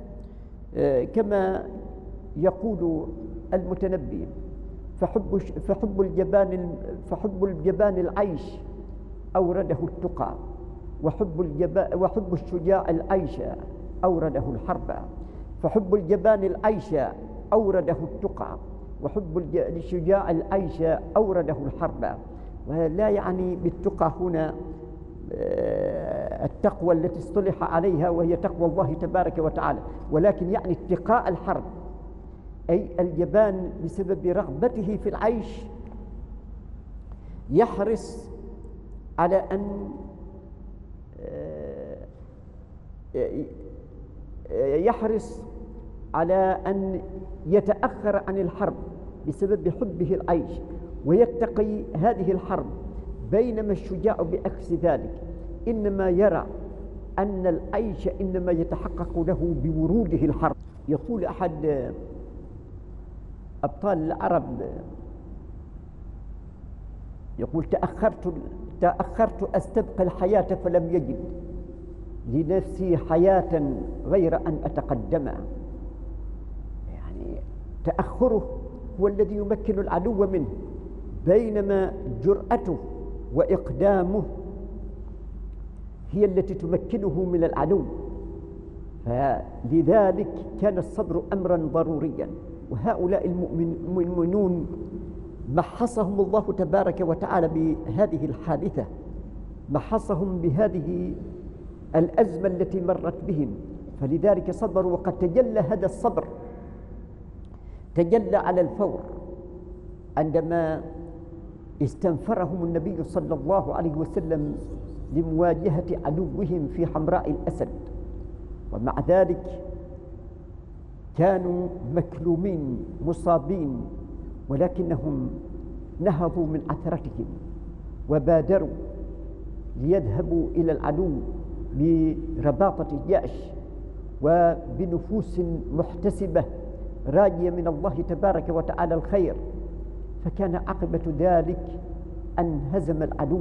كما يقول المتنبي: فحب الجبان العيش أورده التقى، وحب الشجاع العيش أورده الحرب. فحب الجبان العيش أورده التقى، وحب الشجاع العيش أورده الحرب. ولا يعني بالتقى هنا التقوى التي اصطلح عليها وهي تقوى الله تبارك وتعالى، ولكن يعني اتقاء الحرب، أي الجبان بسبب رغبته في العيش يحرص على أن يتأخر عن الحرب بسبب حبه العيش ويتقي هذه الحرب، بينما الشجاع بعكس ذلك إنما يرى أن العيش إنما يتحقق له بوروده الحرب. يقول أحد أبطال العرب، يقول: تأخرت أستبقى الحياة فلم يجد، لنفسي حياة غير أن أتقدم. يعني تأخره هو الذي يمكن العدو منه، بينما جرأته وإقدامه هي التي تمكنه من العدو. فلذلك كان الصبر أمرا ضروريا. وهؤلاء المؤمنون محصهم الله تبارك وتعالى بهذه الحادثة، محصهم بهذه الأزمة التي مرت بهم، فلذلك صبروا. وقد تجلى هذا الصبر، تجلى على الفور عندما استنفرهم النبي صلى الله عليه وسلم لمواجهة عدوهم في حمراء الأسد. ومع ذلك كانوا مكلومين مصابين، ولكنهم نهضوا من عثرتهم وبادروا ليذهبوا إلى العدو برباطة الجأش وبنفوس محتسبة راجية من الله تبارك وتعالى الخير. فكان عاقبة ذلك أن هزم العدو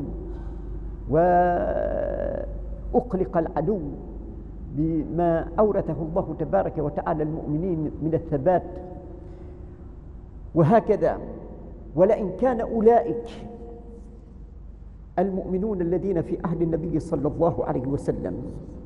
وأقلق العدو بما أورثه الله تبارك وتعالى المؤمنين من الثبات. وهكذا، ولئن كان أولئك المؤمنون الذين في عهد النبي صلى الله عليه وسلم،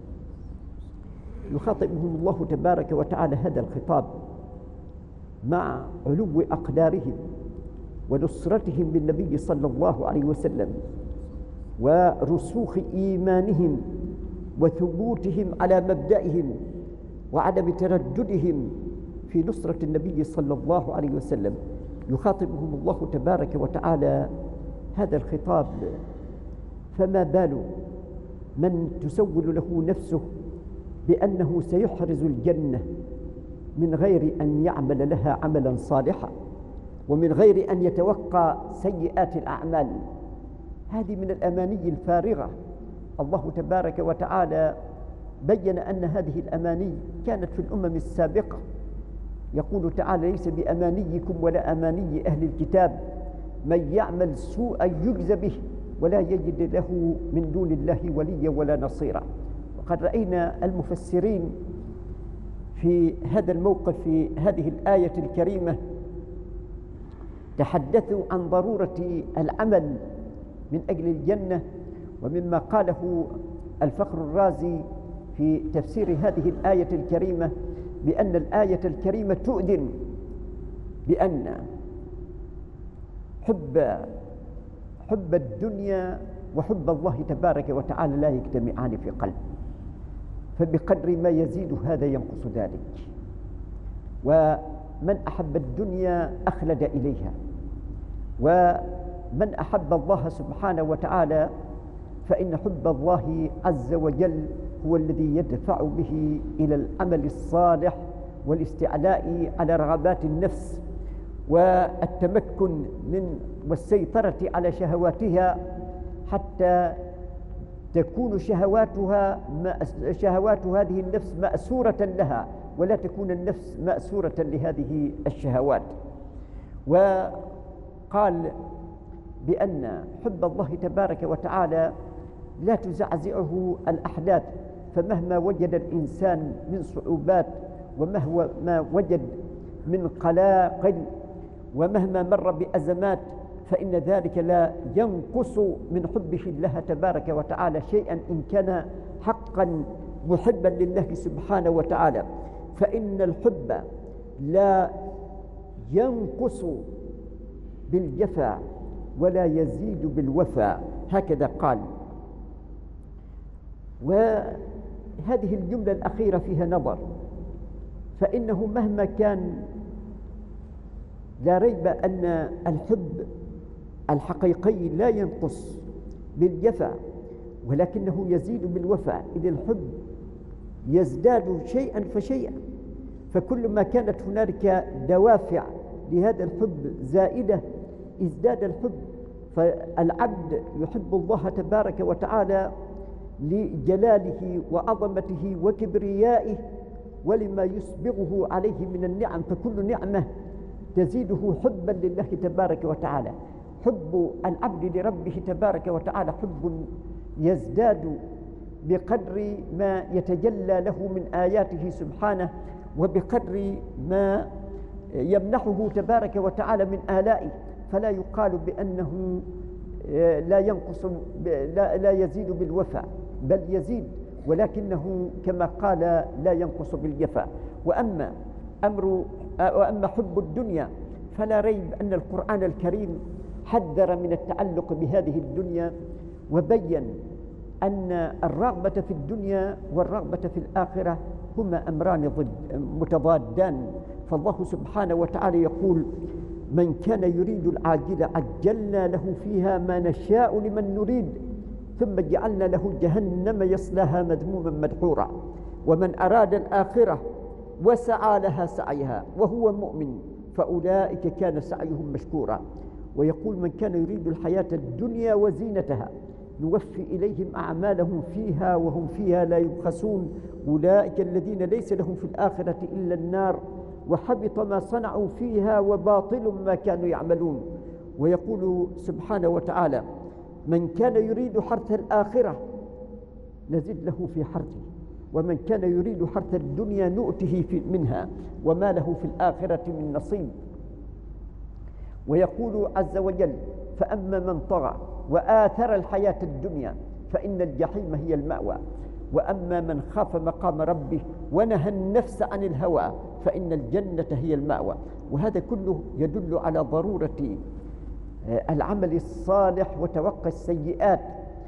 يخاطبهم الله تبارك وتعالى هذا الخطاب مع علو أقدارهم ونصرتهم بالنبي صلى الله عليه وسلم ورسوخ إيمانهم وثبوتهم على مبدئهم وعدم ترددهم في نصرة النبي صلى الله عليه وسلم. يخاطبهم الله تبارك وتعالى هذا الخطاب. فما بال من تسول له نفسه بأنه سيحرز الجنة من غير أن يعمل لها عملا صالحا ومن غير أن يتوقع سيئات الأعمال؟ هذه من الأماني الفارغة. الله تبارك وتعالى بين أن هذه الأماني كانت في الأمم السابقة. يقول تعالى: ليس بأمانيكم ولا أماني أهل الكتاب، من يعمل سوءا يجز به ولا يجد له من دون الله وليا ولا نصيرا. وقد رأينا المفسرين في هذا الموقف في هذه الآية الكريمة تحدثوا عن ضرورة العمل من أجل الجنة، ومما قاله الفخر الرازي في تفسير هذه الآية الكريمة بأن الآية الكريمة تؤذن بأن حب الدنيا وحب الله تبارك وتعالى لا يجتمعان في قلب، فبقدر ما يزيد هذا ينقص ذلك. ومن أحب الدنيا أخلد إليها، ومن أحب الله سبحانه وتعالى فإن حب الله عز وجل هو الذي يدفع به إلى العمل الصالح والاستعلاء على رغبات النفس والتمكن من والسيطرة على شهواتها، حتى تكون شهوات هذه النفس مأسورة لها ولا تكون النفس مأسورة لهذه الشهوات. وقال بأن حب الله تبارك وتعالى لا تزعزعه الأحداث، فمهما وجد الإنسان من صعوبات ومهما وجد من قلاقل ومهما مر بأزمات فإن ذلك لا ينقص من حبه الله تبارك وتعالى شيئا إن كان حقا محبا لله سبحانه وتعالى. فإن الحب لا ينقص بالجفا ولا يزيد بالوفا، هكذا قال. وهذه الجملة الأخيرة فيها نظر، فإنه مهما كان لا ريب أن الحب الحقيقي لا ينقص بالجفا ولكنه يزيد بالوفاء، إذ الحب يزداد شيئا فشيئا. فكل ما كانت هنالك دوافع لهذا الحب زائدة ازداد الحب. فالعبد يحب الله تبارك وتعالى لجلاله وعظمته وكبريائه ولما يسبغه عليه من النعم، فكل نعمة تزيده حبا لله تبارك وتعالى. حب العبد لربه تبارك وتعالى حب يزداد بقدر ما يتجلى له من آياته سبحانه، وبقدر ما يمنحه تبارك وتعالى من آلائه، فلا يقال بأنه لا ينقص لا يزيد بالوفاء، بل يزيد، ولكنه كما قال لا ينقص بالجفاء. وأما حب الدنيا فلا ريب أن القرآن الكريم حذر من التعلق بهذه الدنيا، وبين أن الرغبة في الدنيا والرغبة في الآخرة هما أمران متضادان. فالله سبحانه وتعالى يقول: من كان يريد العاجلة عجلنا له فيها ما نشاء لمن نريد ثم جعلنا له جهنم يصلاها مذموما مدحورا، ومن أراد الآخرة وسعى لها سعيها وهو مؤمن فأولئك كان سعيهم مشكورا. ويقول: من كان يريد الحياة الدنيا وزينتها نوفي إليهم أعمالهم فيها وهم فيها لا يبخسون أولئك الذين ليس لهم في الآخرة إلا النار وحبط ما صنعوا فيها وباطل ما كانوا يعملون. ويقول سبحانه وتعالى: من كان يريد حرث الآخرة نزد له في حرثه ومن كان يريد حرث الدنيا نؤته منها وما له في الآخرة من نصيب. ويقول عز وجل: فأما من طغى وآثر الحياة الدنيا فإن الجحيم هي المأوى وأما من خاف مقام ربه ونهى النفس عن الهوى فإن الجنة هي المأوى. وهذا كله يدل على ضرورة العمل الصالح وتوقي السيئات،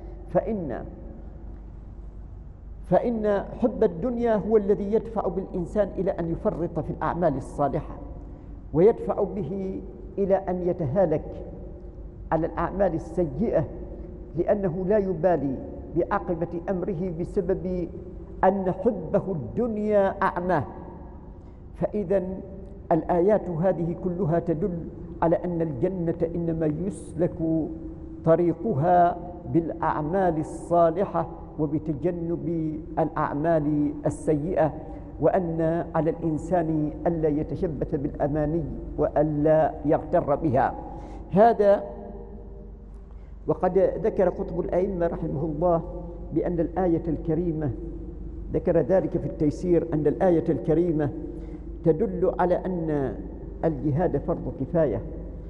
فإن حب الدنيا هو الذي يدفع بالإنسان إلى أن يفرط في الأعمال الصالحة، ويدفع به إلى أن يتهالك على الأعمال السيئة، لأنه لا يبالي بعاقبة أمره بسبب أن حبه الدنيا أعماه. فإذا الآيات هذه كلها تدل على أن الجنة إنما يسلك طريقها بالأعمال الصالحة وبتجنب الأعمال السيئة، وأن على الإنسان ألا يتشبث بالأماني وألا يغتر بها. هذا وقد ذكر قطب الأئمة رحمه الله بأن الآية الكريمة، ذكر ذلك في التيسير، أن الآية الكريمة تدل على أن الجهاد فرض كفاية،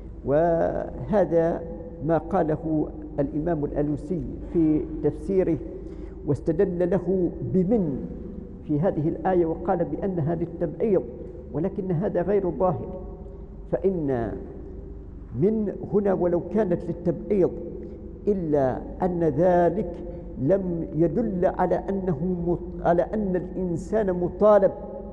وهذا ما قاله الإمام الألوسي في تفسيره، واستدل له بمن في هذه الآية وقال بأنها للتبعيض، ولكن هذا غير ظاهر، فإن من هنا ولو كانت للتبعيض إلا أن ذلك لم يدل على أن الإنسان مطالب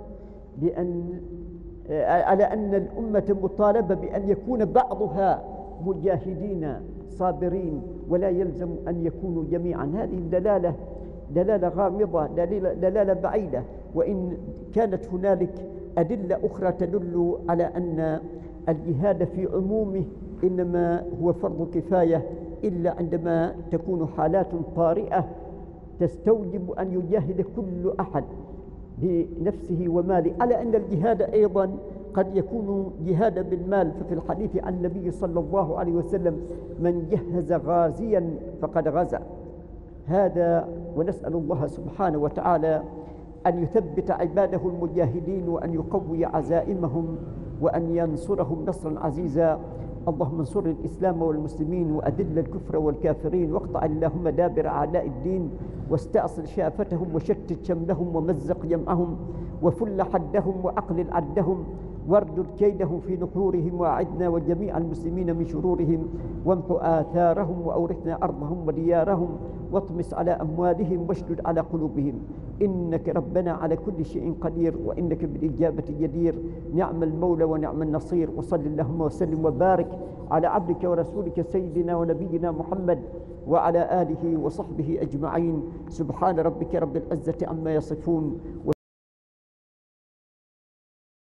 على أن الأمة مطالبة بأن يكون بعضها مجاهدين صابرين ولا يلزم أن يكونوا جميعا. هذه دلالة غامضة، دلالة بعيدة، وإن كانت هنالك أدلة أخرى تدل على أن الجهاد في عمومه إنما هو فرض كفاية إلا عندما تكون حالات طارئة تستوجب أن يجاهد كل أحد بنفسه وماله، على أن الجهاد أيضا قد يكون جهادا بالمال. ففي الحديث عن النبي صلى الله عليه وسلم: من جهز غازيا فقد غزا. هذا ونسأل الله سبحانه وتعالى أن يثبت عباده المجاهدين وأن يقوي عزائمهم وأن ينصرهم نصرا عزيزا. اللهم انصر الإسلام والمسلمين وأذل الكفر والكافرين، واقطع اللهم دابر أعداء الدين، واستأصل شافتهم وشتت شملهم ومزق جمعهم وفل حدهم وأقلل عدهم، واردد كيدهم في نحورهم، وأعدنا وجميع المسلمين من شرورهم، وامحو آثارهم وأورثنا أرضهم وديارهم، واطمس على أموالهم واشدد على قلوبهم. إنك ربنا على كل شيء قدير وإنك بالإجابة جدير. نعم المولى ونعم النصير. وصل اللهم وسلم وبارك على عبدك ورسولك سيدنا ونبينا محمد وعلى آله وصحبه أجمعين. سبحان ربك رب العزة عما يصفون.